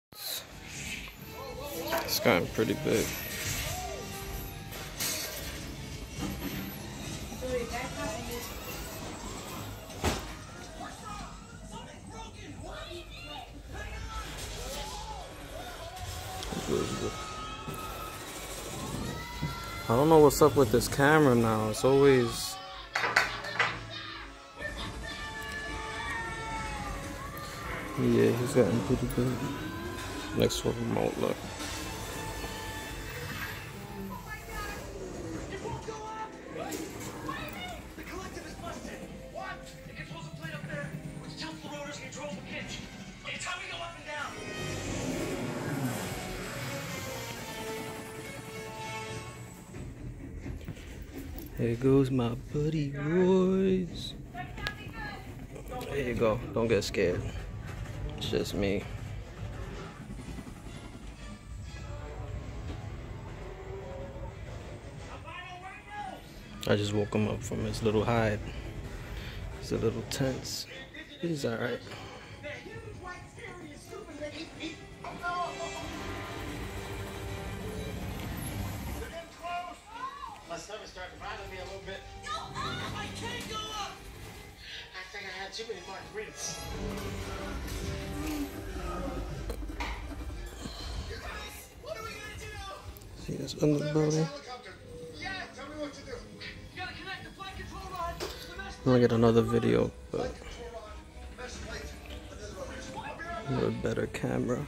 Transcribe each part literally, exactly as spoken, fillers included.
It's gotten pretty big. I don't know what's up with this camera now. It's always yeah, he's gotten pretty big. Next to a remote, look. There goes my buddy Royce. There you go. Don't get scared. It's just me. I just woke him up from his little hide. He's a little tense. He's alright. My stomach started bothering me a little bit. Go up! I can't go up! I think I had too many margaritas. What are we gonna do? See this underbelly? Yeah, tell me what to do. You gotta connect the flight control rod. I'm gonna get another video, but with a better camera.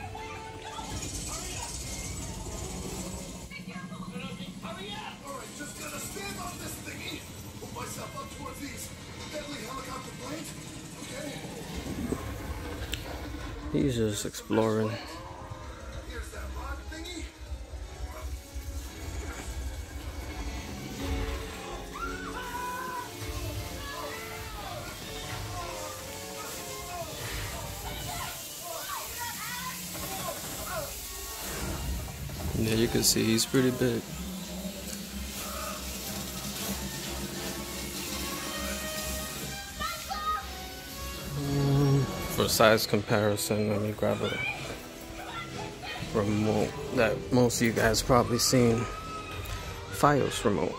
He's just exploring. Yeah, you can see he's pretty big. For size comparison, let me grab a remote that most of you guys probably seen. Fios remote.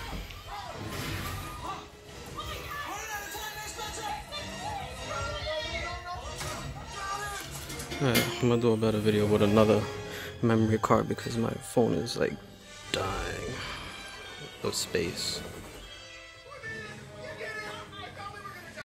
Alright, I'm gonna do a better video with another memory card because my phone is like dying of space.